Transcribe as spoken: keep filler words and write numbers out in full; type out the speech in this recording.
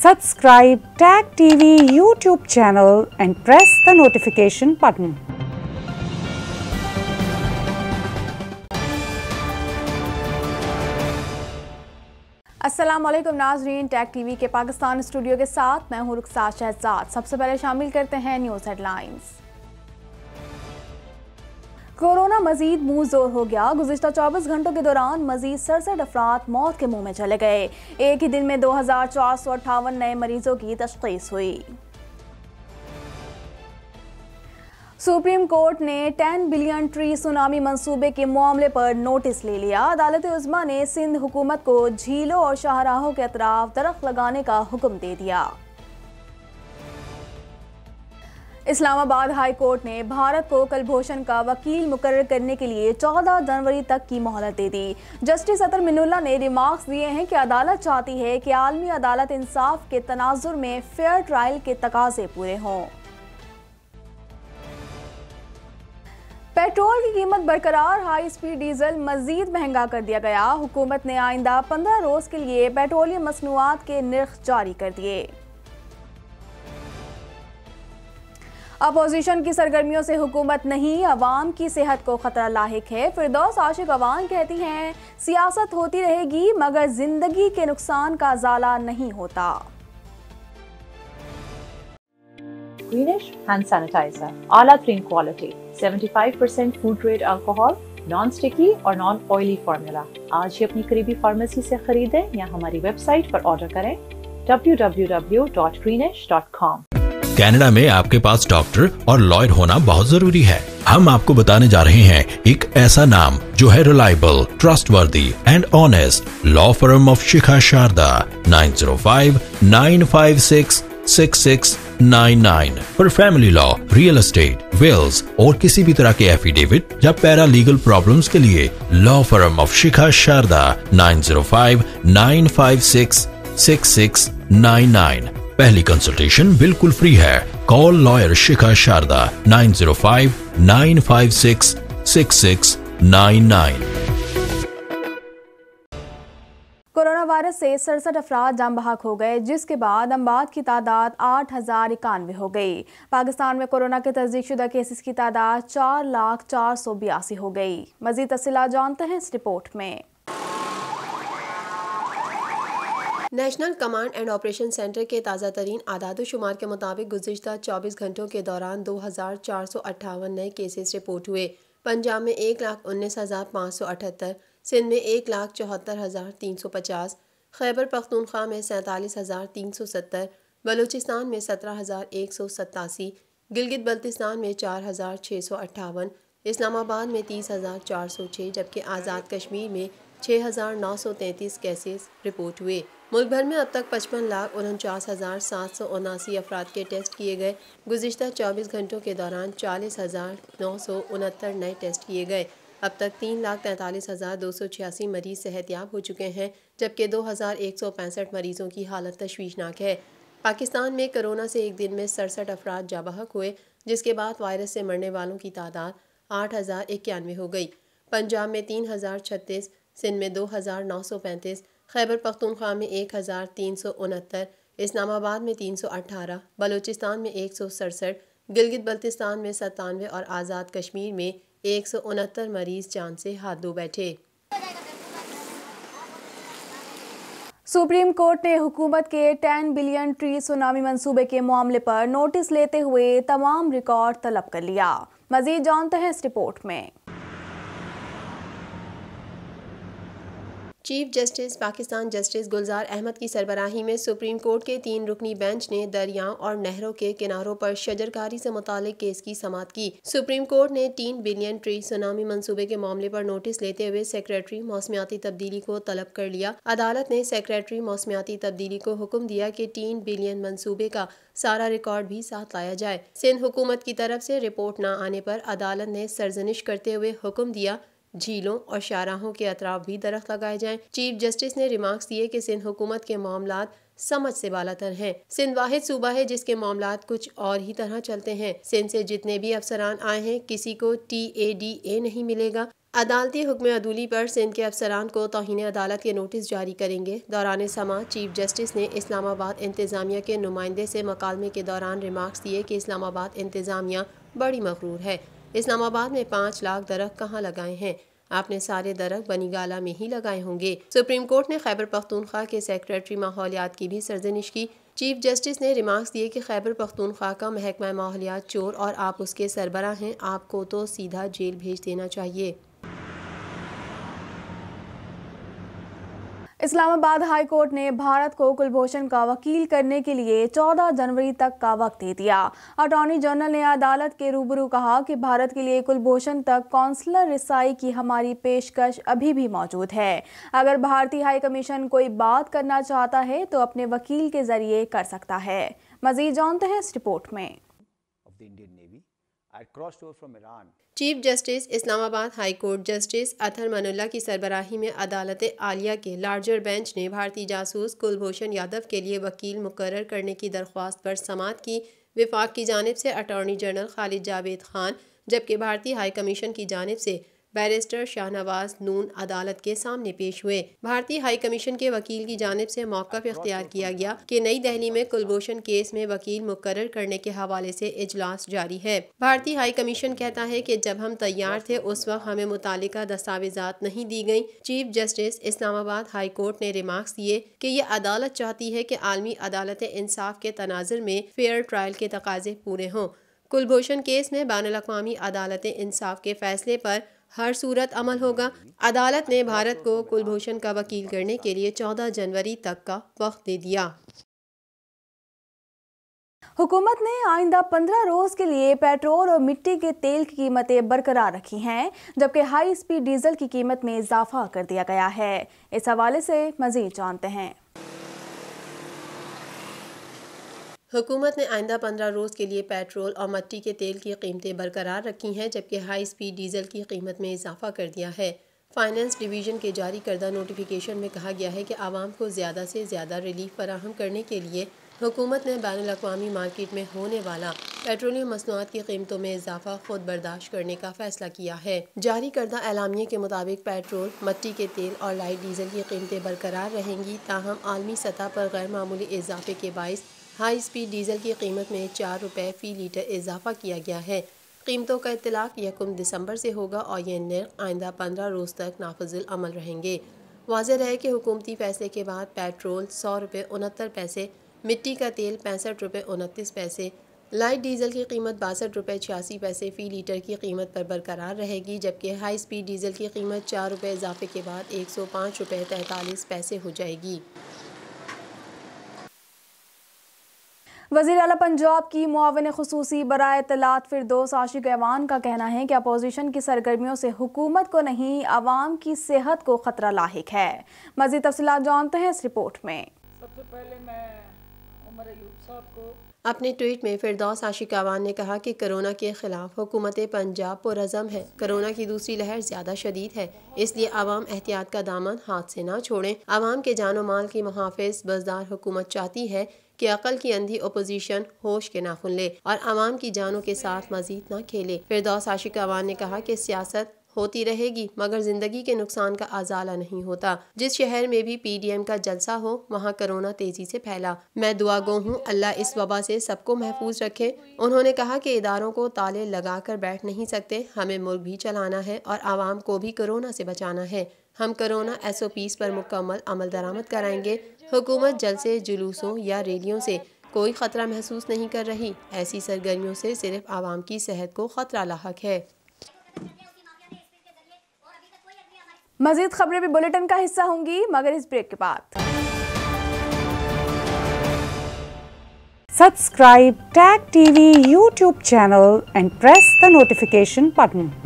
Subscribe Tag T V YouTube channel and press the notification button. अस्सलामुअलैकुम नाज़रीन, tag TV के Pakistan studio के साथ मैं हूं रुखसार शहजाद। सबसे पहले शामिल करते हैं न्यूज़ हेडलाइंस। कोरोना मजीद मुंह जोर हो गया। गुज़िश्ता चौबीस घंटों के दौरान मजीद सड़सठ अफराद मौत के मुंह में चले गए। एक ही दिन में दो हजार चार सौ अट्ठावन नए मरीजों की तशख़ीस हुई। सुप्रीम कोर्ट ने टेन बिलियन ट्री सुनामी मंसूबे के मामले पर नोटिस ले लिया। अदालत उज़्मा ने सिंध हुकूमत को झीलों और शाहराहों के अतराफ दरख्त लगाने का हुक्म दे दिया। इस्लामाबाद हाई कोर्ट ने भारत को कुलभूषण का वकील मुकर्रर करने के लिए चौदह जनवरी तक की मोहलत दे दी। जस्टिस अतर मिनुल्लाह ने रिमार्क्स दिए हैं कि अदालत चाहती है कि आलमी अदालत इंसाफ के तनाजुर में फेयर ट्रायल के तकाजे पूरे हों। पेट्रोल की कीमत बरकरार, हाई स्पीड डीजल मजीद महंगा कर दिया गया। हुकूमत ने आइंदा पंद्रह रोज के लिए पेट्रोलियम मसनूआत के निर्ख जारी कर दिए। अपोजिशन की सरगर्मियों से हुकूमत नहीं, अवाम की सेहत को खतरा लाहिक है। फिरदौस आशिक अवान कहती हैं, सियासत होती रहेगी मगर जिंदगी के नुकसान का ज़ाला नहीं होता। Greenish hand sanitizer, आला तरीन क्वालिटी, पचहत्तर percent food grade alcohol, non sticky और नॉन ऑयली फार्मूला। आज ही अपनी करीबी फार्मेसी से खरीदें या हमारी वेबसाइट पर ऑर्डर करें W W W dot greenish dot com. Canada में आपके पास डॉक्टर और लॉयर होना बहुत जरूरी है। हम आपको बताने जा रहे हैं एक ऐसा नाम जो है reliable, trustworthy and honest. Law firm of Shikha Sharda, nine zero five nine five six six six nine nine for family law, real estate, wills और किसी भी तरह के एफिडेविट या पैरा लीगल प्रॉब्लम्स के लिए law firm of Shikha Sharda, nine zero five nine five six six six nine nine. पहली consultation बिल्कुल फ्री है। Call lawyer Shikha Sharda, nine zero five nine five six six six nine nine. Corona virus से सड़सठ अफराद जान बहक हो गए, जिसके बाद अमवात की तादाद आठ हजार इक्यानवे हो गई। पाकिस्तान में कोरोना के तस्दीक शुदा केसेस की तादाद चार लाख चार सौ बयासी हो गई। मजीद तफसीलात जानते हैं इस रिपोर्ट में। National command and operation centre के ताज़ा तरीन आदाद-ओ-शुमार के मुताबिक गुज़िश्ता चौबीस घंटों के दौरान दो हज़ार चार सौ अट्ठावन नए केसेस रिपोर्ट हुए। पंजाब में एक लाख उन्नीस हज़ार पाँच सौ अठहत्तर, सिंध में एक लाख चौहत्तर हज़ार तीन सौ पचास, खैबर पख्तूनख्वा में सैंतालीस हज़ार तीन सौ सत्तर, बलूचिस्तान में सत्रह हज़ार एक सौ सतासी, गिलगित बल्तिस्तान में चार हज़ार छः सौ अट्ठावन, इस्लामाबाद में तीस हज़ार चार सौ छः जबकि आज़ाद कश्मीर में छः हज़ार नौ सौ तैंतीस केसेस रिपोर्ट हुए। मुल्क भर में अब तक पचपन लाख उनचास हज़ार सात सौ उनासी अफराद के टेस्ट किए गए। गुज़िश्ता चौबीस घंटों के दौरान चालीस हज़ार नौ सौ उनहत्तर नए टेस्ट किए गए। अब तक तीन लाख तैंतालीस हज़ार दो सौ छियासी मरीज सेहतयाब हो चुके हैं, जबकि दो हज़ार एक सौ पैंसठ मरीजों की हालत तशवीशनाक है। पाकिस्तान में कोरोना से एक दिन में सड़सठ अफराद जाबहक हुए, जिसके बाद वायरस से मरने वालों की तादाद आठ हज़ार इक्यानवे हो गई। पंजाब में तीन हज़ार छत्तीस, सिंध में दो हज़ार नौ सौ पैंतीस, खैबर पख्तूनख्वा में एक हज़ार तीन सौ उनहत्तर, इस्लामाबाद में तीन सौ अठारह, बलूचिस्तान में एक सौ सड़सठ, गिलगित बल्तिस्तान में सत्तानवे और आज़ाद कश्मीर में एक सौ उनहत्तर मरीज जान से हाथ धो बैठे। सुप्रीम कोर्ट ने हुकूमत के टेन बिलियन ट्री सुनामी मंसूबे के मामले पर नोटिस लेते हुए तमाम रिकॉर्ड तलब कर लिया। मजीद जानते हैं इस रिपोर्ट में। Chief justice Pakistan justice Gulzar Ahmed की सरबराही में सुप्रीम कोर्ट के तीन रुकनी बेंच ने दरियाओं और नहरों के किनारों पर शजरकारी से मुतालिक केस की समाअत की। सुप्रीम कोर्ट ने तीन बिलियन ट्री सुनामी मंसूबे के मामले पर नोटिस लेते हुए सेक्रेटरी मौसमियाती तब्दीली को तलब कर लिया। अदालत ने सेक्रेटरी मौसमियाती तब्दीली को हुक्म दिया कि तीन बिलियन मंसूबे का सारा रिकॉर्ड भी साथ लाया जाए। सिंध हुकूमत की तरफ से रिपोर्ट न आने पर अदालत ने सरजनिश करते हुए हुक्म दिया झीलों और शाहराहों के अतराफ भी दरख्त लगाए जाएं। चीफ जस्टिस ने रिमार्क्स दिए कि सिंध हुकूमत के मामलात समझ से बालातर हैं। सिंध वाहिद सूबा है जिसके मामलात कुछ और ही तरह चलते हैं। सिंध से जितने भी अफसरान आए हैं, किसी को टी ए डी ए नहीं मिलेगा। अदालती हुक्म अदूली पर सिंध के अफसरान को तौहीन अदालत के नोटिस जारी करेंगे। दौरान समाअत चीफ जस्टिस ने इस्लामाबाद इंतज़ामिया के नुमाइंदे से मकालमे के दौरान रिमार्क्स दिए कि इस्लामाबाद इंतज़ामिया बड़ी मगरूर है। इस्लामाबाद में पाँच लाख दरख्त कहाँ लगाए हैं? आपने सारे दरख्त बनीगाला में ही लगाए होंगे। सुप्रीम कोर्ट ने खैबर पख्तूनख्वा के सेक्रेटरी माहौलियात की भी सरजनिश की। चीफ जस्टिस ने रिमार्क्स दिए कि खैबर पख्तूनख्वा का महकमा माहौलियात चोर और आप उसके सरबराह हैं, आपको तो सीधा जेल भेज देना चाहिए। इस्लामाबाद हाई कोर्ट ने भारत को कुलभूषण का वकील करने के लिए चौदह जनवरी तक का वक्त दे दिया। अटॉर्नी जनरल ने अदालत के रूबरू कहा कि भारत के लिए कुलभूषण तक कौंसलर रिसाई की हमारी पेशकश अभी भी मौजूद है। अगर भारतीय हाई कमीशन कोई बात करना चाहता है तो अपने वकील के जरिए कर सकता है। मजीद जानते हैं इस रिपोर्ट में। Chief justice Islamabad high court justice Athar Minallah की सरबराही में अदालत आलिया के लार्जर बेंच ने भारतीय जासूस कुलभूषण यादव के लिए वकील मुकर्रर करने की दरख्वास्त पर समाअत की। विफाक की जानिब से अटॉर्नी जनरल खालिद जावेद खान जबकि भारतीय हाई कमीशन की जानिब से बैरिस्टर शाहनवाज नून अदालत के सामने पेश हुए। भारतीय हाई कमीशन के वकील की जानिब से मौक़िफ़ इख्तियार किया गया कि नई दिल्ली में कुलभूषण केस में वकील मुकर्रर करने के हवाले से इजलास जारी है। भारतीय हाई कमीशन कहता है कि जब हम तैयार थे उस वक्त हमें मुतालिका दस्तावेजात नहीं दी गई। Chief justice Islamabad high court ने रिमार्क्स दिए कि ये अदालत चाहती है कि आलमी अदालत इंसाफ के तनाजुर में फेयर ट्रायल के तकाजे पूरे हों। कुलभूषण केस में बैनुल-अक़वामी अदालत इंसाफ के फैसले पर हर सूरत अमल होगा। अदालत ने भारत को कुलभूषण का वकील करने के लिए चौदह जनवरी तक का वक्त दे दिया। हुकूमत ने आइंदा पंद्रह रोज के लिए पेट्रोल और मिट्टी के तेल की कीमतें बरकरार रखी हैं, जबकि हाई स्पीड डीजल की कीमत में इजाफा कर दिया गया है। इस हवाले से मजीद जानते हैं। हुकूमत ने आइंदा पंद्रह रोज़ के लिए पेट्रोल और मिट्टी के तेल की कीमतें बरकरार रखी हैं, जबकि हाई स्पीड डीजल की कीमत में इजाफा कर दिया है। फाइनेंस डिवीज़न के जारी करदा नोटिफिकेशन में कहा गया है कि आवाम को ज़्यादा से ज़्यादा रिलीफ फराहम करने के लिए हुकूमत ने बैनुल-अक़वामी मार्केट में होने वाला पेट्रोलियम मसनूआत की कीमतों में इजाफा खुद बर्दाश्त करने का फैसला किया है। जारी करदा एलामिया के मुताबिक पेट्रोल, मिट्टी के तेल और लाइट डीजल की कीमतें बरकरार रहेंगी, ताहम आलमी सतह पर गैर मामूली इजाफे के बाइस हाई स्पीड डीजल की कीमत में चार रुपये फ़ी लीटर इजाफा किया गया है। कीमतों का इत्तलाक यकम दिसंबर से होगा और यह नर्ख आइंदा पंद्रह रोज़ तक नाफिजुल अमल रहेंगे। वाज़ेह रहे कि हुकूमती फैसले के बाद पेट्रोल सौ रुपये उनहत्तर पैसे, मिट्टी का तेल पैंसठ रुपये उनतीस पैसे, लाइट डीजल की कीमत बासठ रुपये छियासी पैसे फ़ी लीटर की कीमत पर बरकरार रहेगी, जबकि हाई स्पीड डीजल की कीमत चार रुपये इजाफे के बाद एक सौ पाँच रुपये तैंतालीस पैसे हो जाएगी। वज़ीर आला पंजाब की मुआविन खुसूसी बराए इत्तलात फिरदौस आशिक ऐवान का कहना है कि अपोजिशन की सरगर्मियों से हुकूमत को नहीं, आवाम की सेहत को खतरा लाहिक है। मज़ीद तफसीलात जानते हैं इस रिपोर्ट में। सबसे पहले मैं उमर अयूब साहब को अपने ट्वीट में फिरदौस आशिक ऐवान ने कहा कि कोरोना के खिलाफ हुकूमत पंजाब पुरअज़म है। कोरोना की दूसरी लहर ज़्यादा शदीद है, इसलिए आवाम एहतियात का दामन हाथ से ना छोड़ें। आवाम के जानो माल की मुहाफ़िज़ बज़दार हुकूमत चाहती है कि अकल की अंधी अपोजिशन होश के नाखुन ले और आवाम की जानों के साथ मजीद ना खेले। फिरदौस आशिक ऐवान ने कहा कि सियासत होती रहेगी मगर जिंदगी के नुकसान का आजाला नहीं होता। जिस शहर में भी पीडीएम का जलसा हो वहाँ कोरोना तेजी से फैला। मैं दुआ गो हूँ अल्लाह इस वबा से सबको महफूज रखे। उन्होंने कहा कि इदारों को ताले लगा कर बैठ नहीं सकते, हमें मुल्क भी चलाना है और आवाम को भी कोरोना से बचाना है। हम कोरोना एस ओ पीज़ पर मुकम्मल अमल दरामद कराएंगे। हुकूमत जलसे, जुलूसों या रैलियों से कोई ख़तरा महसूस नहीं कर रही। ऐसी सरगर्मियों से सिर्फ आवाम की सेहत को ख़तरा लाहक है। मजीद खबरें भी बुलेटिन का हिस्सा होंगी मगर इस ब्रेक के बाद। Subscribe Tag T V YouTube channel and press the notification button.